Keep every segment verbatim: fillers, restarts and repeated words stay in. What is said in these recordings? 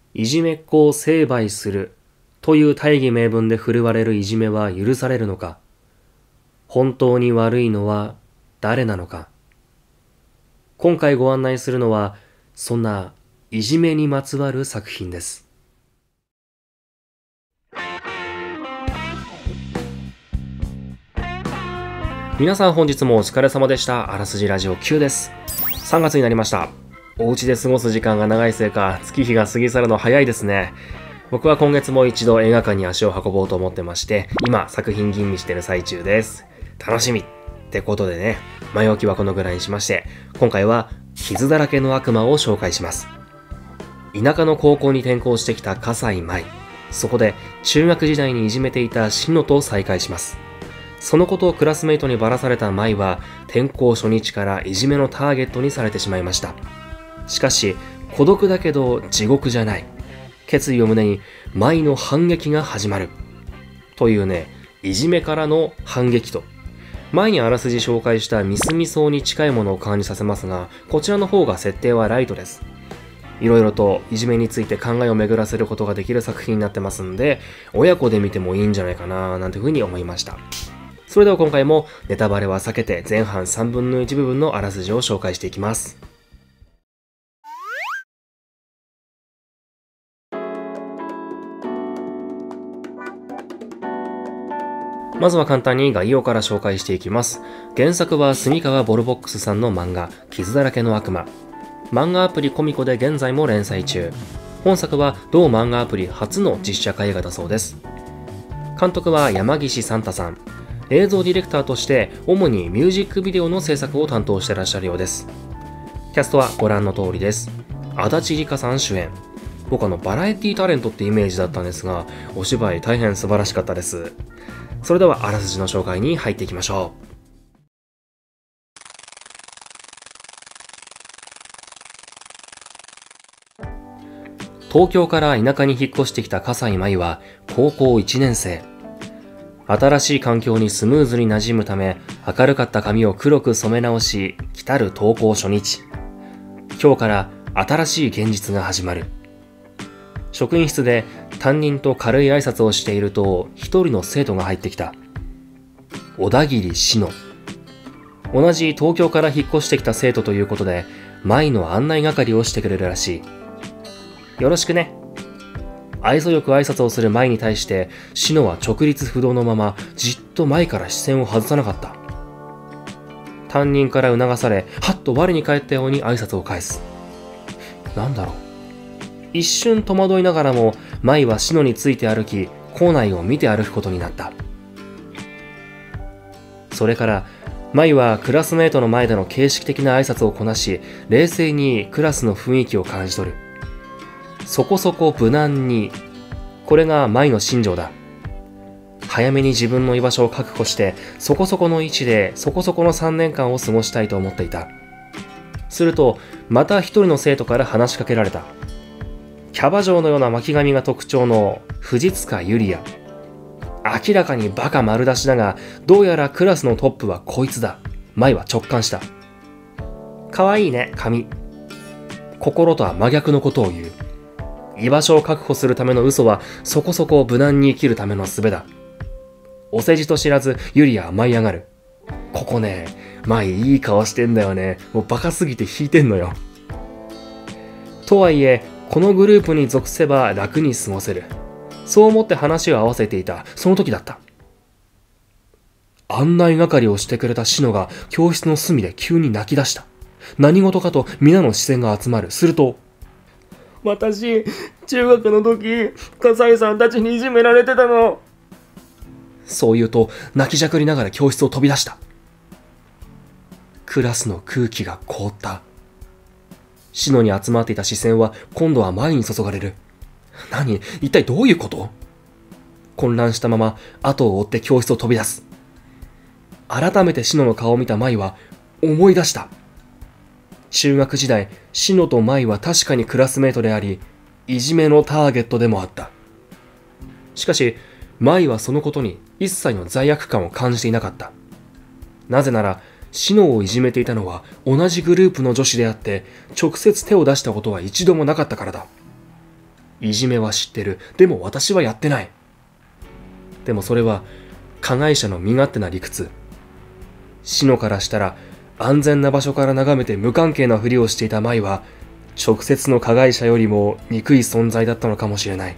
いじめっ子を成敗するという大義名分で振るわれるいじめは許されるのか。本当に悪いのは誰なのか。今回ご案内するのは、そんないじめにまつわる作品です。皆さん本日もお疲れ様でした。あらすじラジオきゅうです。さんがつになりました。お家で過ごす時間が長いせいか、月日が過ぎ去るの早いですね。僕は今月も一度映画館に足を運ぼうと思ってまして、今作品吟味してる最中です。楽しみってことでね、前置きはこのぐらいにしまして、今回は傷だらけの悪魔を紹介します。田舎の高校に転校してきた葛西舞。そこで中学時代にいじめていた篠野と再会します。そのことをクラスメイトにばらされた舞は、転校初日からいじめのターゲットにされてしまいました。しかし、孤独だけど地獄じゃない。決意を胸に舞の反撃が始まる。というね、いじめからの反撃と。前にあらすじ紹介したミスミソウに近いものを感じさせますが、こちらの方が設定はライトです。いろいろといじめについて考えを巡らせることができる作品になってますんで、親子で見てもいいんじゃないかななんていうふうに思いました。それでは今回もネタバレは避けて前半さんぶんのいち部分のあらすじを紹介していきます。まずは簡単に概要から紹介していきます。原作は住川ボルボックスさんの漫画傷だらけの悪魔。漫画アプリコミコで現在も連載中。本作は同漫画アプリ初の実写化映画だそうです。監督は山岸サンタさん。映像ディレクターとして主にミュージックビデオの制作を担当してらっしゃるようです。キャストはご覧の通りです。足立梨花さん主演。僕あのバラエティタレントってイメージだったんですが、お芝居大変素晴らしかったです。それではあらすじの紹介に入っていきましょう。東京から田舎に引っ越してきた葛西舞は高校いちねん生。新しい環境にスムーズに馴染むため、明るかった髪を黒く染め直し、来たる登校初日。今日から新しい現実が始まる。職員室で担任と軽い挨拶をしていると、一人の生徒が入ってきた。小田切志乃。同じ東京から引っ越してきた生徒ということで、舞の案内係をしてくれるらしい。よろしくね。愛想よく挨拶をする舞に対して、志乃は直立不動のままじっと舞から視線を外さなかった。担任から促され、はっと我に返ったように挨拶を返す。なんだろう。一瞬戸惑いながらも、舞は志乃について歩き、校内を見て歩くことになった。それから、舞はクラスメートの前での形式的な挨拶をこなし、冷静にクラスの雰囲気を感じ取る。そこそこ無難に、これが舞の信条だ。早めに自分の居場所を確保して、そこそこの位置でそこそこのさんねんかんを過ごしたいと思っていた。すると、また一人の生徒から話しかけられた。キャバ嬢のような巻き髪が特徴の藤塚ゆりや。明らかにバカ丸出しだが、どうやらクラスのトップはこいつだ。舞は直感した。かわいいね、髪。心とは真逆のことを言う。居場所を確保するための嘘はそこそこ無難に生きるための術だ。お世辞と知らずユリアは舞い上がる。ここね、舞いい顔してんだよね。もうバカすぎて引いてんのよ。とはいえ、このグループに属せば楽に過ごせる。そう思って話を合わせていたその時だった。案内係をしてくれた志乃が教室の隅で急に泣き出した。何事かと皆の視線が集まる。すると、私、中学の時、葛西さんたちにいじめられてたの。そう言うと、泣きじゃくりながら教室を飛び出した。クラスの空気が凍った。志乃に集まっていた視線は、今度は前に注がれる。何？一体どういうこと？混乱したまま、後を追って教室を飛び出す。改めて志乃の顔を見た舞は、思い出した。中学時代、志乃と舞は確かにクラスメートであり、いじめのターゲットでもあった。しかし、舞はそのことに一切の罪悪感を感じていなかった。なぜなら、志乃をいじめていたのは同じグループの女子であって、直接手を出したことは一度もなかったからだ。 いじめは知ってる。でも私はやってない。でもそれは加害者の身勝手な理屈。シノからしたら安全な場所から眺めて無関係なふりをしていた舞は直接の加害者よりも憎い存在だったのかもしれない。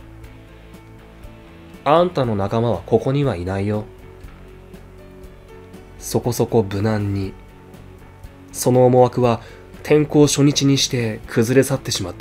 あんたの仲間はここにはいないよ。そこそこ無難に。その思惑は転校初日にして崩れ去ってしまった。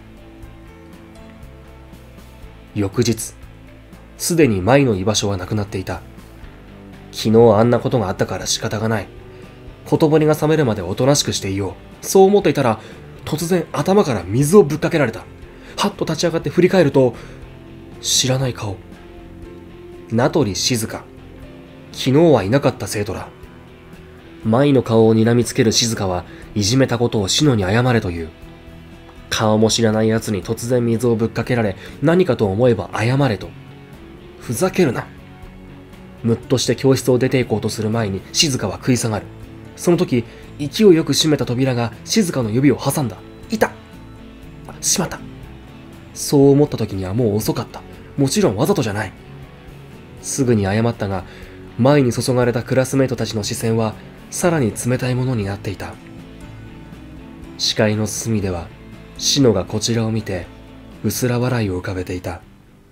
翌日、すでに舞の居場所はなくなっていた。昨日あんなことがあったから仕方がない。ほとぼりが冷めるまでおとなしくしていよう。そう思っていたら、突然頭から水をぶっかけられた。はっと立ち上がって振り返ると、知らない顔。名取静香。昨日はいなかった生徒だ。舞の顔を睨みつける静香はいじめたことをシノに謝れという。顔も知らない奴に突然水をぶっかけられ、何かと思えば謝れと。ふざけるな。むっとして教室を出て行こうとする前に静香は食い下がる。その時、勢いよく閉めた扉が静香の指を挟んだ。いた！あ、しまった。そう思った時にはもう遅かった。もちろんわざとじゃない。すぐに謝ったが、前に注がれたクラスメートたちの視線はさらに冷たいものになっていた。視界の隅では、シノがこちらを見て、薄ら笑いを浮かべていた。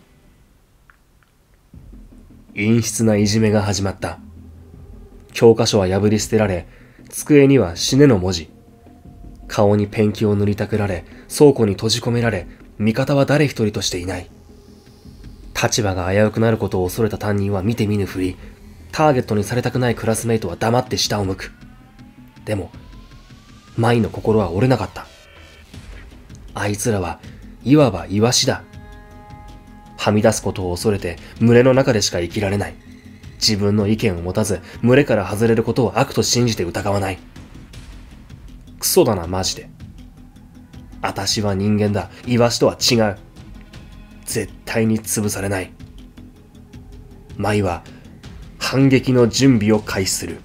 陰湿ないじめが始まった。教科書は破り捨てられ、机には死ねの文字。顔にペンキを塗りたくられ、倉庫に閉じ込められ、味方は誰一人としていない。立場が危うくなることを恐れた担任は見て見ぬふり、ターゲットにされたくないクラスメイトは黙って下を向く。でも、舞の心は折れなかった。あいつらはいわばイワシだ。はみ出すことを恐れて群れの中でしか生きられない。自分の意見を持たず群れから外れることを悪と信じて疑わない。クソだなマジで。あたしは人間だ。イワシとは違う。絶対に潰されない。舞は反撃の準備を開始する。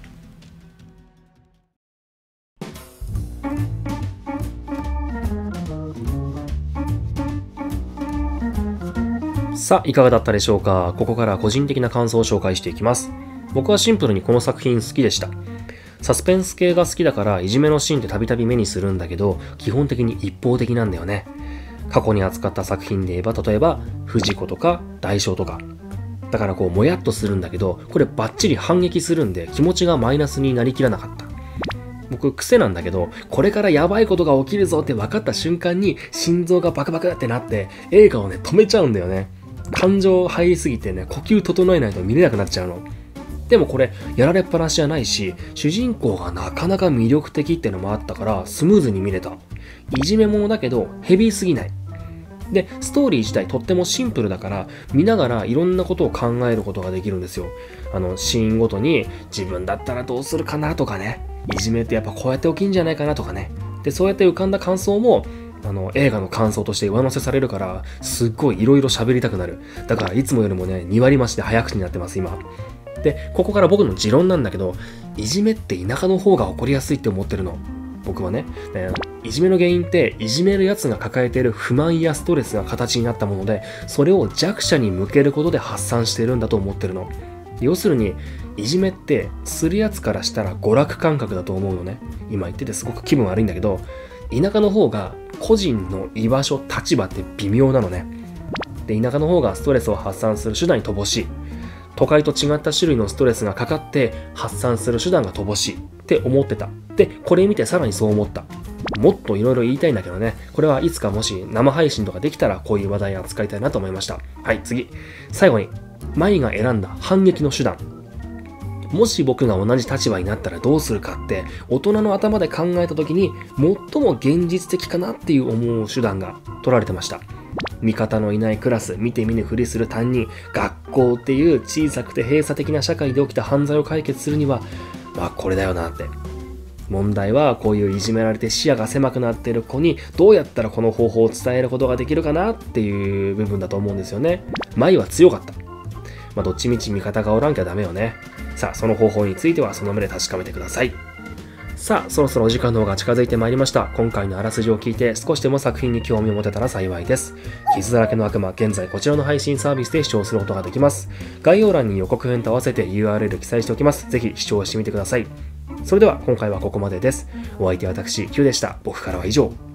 さあ、いかがだったでしょうか。ここから個人的な感想を紹介していきます。僕はシンプルにこの作品好きでした。サスペンス系が好きだからいじめのシーンってたびたび目にするんだけど、基本的に一方的なんだよね。過去に扱った作品で言えば、例えば藤子とか大将とか。だからこうもやっとするんだけど、これバッチリ反撃するんで気持ちがマイナスになりきらなかった。僕癖なんだけど、これからやばいことが起きるぞって分かった瞬間に心臓がバクバクってなって映画をね止めちゃうんだよね。感情入りすぎてね、呼吸整えないと見れなくなっちゃうの。でもこれやられっぱなしじゃないし、主人公がなかなか魅力的ってのもあったからスムーズに見れた。いじめ者だけどヘビーすぎない。で、ストーリー自体とってもシンプルだから見ながらいろんなことを考えることができるんですよ。あのシーンごとに自分だったらどうするかなとかね、いじめってやっぱこうやって起きんじゃないかなとかね。で、そうやって浮かんだ感想もあの映画の感想として上乗せされるから、すっごいいろいろ喋りたくなる。だからいつもよりもねに割増しで早口になってます今。で、ここから僕の持論なんだけど、いじめって田舎の方が起こりやすいって思ってるの。僕はね、いじめの原因っていじめるやつが抱えている不満やストレスが形になったもので、それを弱者に向けることで発散してるんだと思ってるの。要するにいじめってするやつからしたら娯楽感覚だと思うのね。今言っててすごく気分悪いんだけど、田舎の方が個人の居場所、立場って微妙なのね。で、田舎の方がストレスを発散する手段に乏しい。都会と違った種類のストレスがかかって発散する手段が乏しいって思ってた。で、これ見てさらにそう思った。もっといろいろ言いたいんだけどね。これはいつかもし生配信とかできたらこういう話題扱いたいなと思いました。はい、次。最後に、舞が選んだ反撃の手段。もし僕が同じ立場になったらどうするかって大人の頭で考えた時に最も現実的かなっていう思う手段が取られてました。味方のいないクラス、見て見ぬふりする担任、学校っていう小さくて閉鎖的な社会で起きた犯罪を解決するには、まあこれだよなって。問題はこういういじめられて視野が狭くなっている子にどうやったらこの方法を伝えることができるかなっていう部分だと思うんですよね。舞は強かった。まあどっちみち味方がおらんきゃダメよね。さあ、その方法についてはその目で確かめてください。 さあ、そろそろお時間の方が近づいてまいりました。今回のあらすじを聞いて少しでも作品に興味を持てたら幸いです。傷だらけの悪魔、現在こちらの配信サービスで視聴することができます。概要欄に予告編と合わせて ユーアールエル 記載しておきます。ぜひ視聴してみてください。それでは今回はここまでです。お相手は私、Q でした。僕からは以上。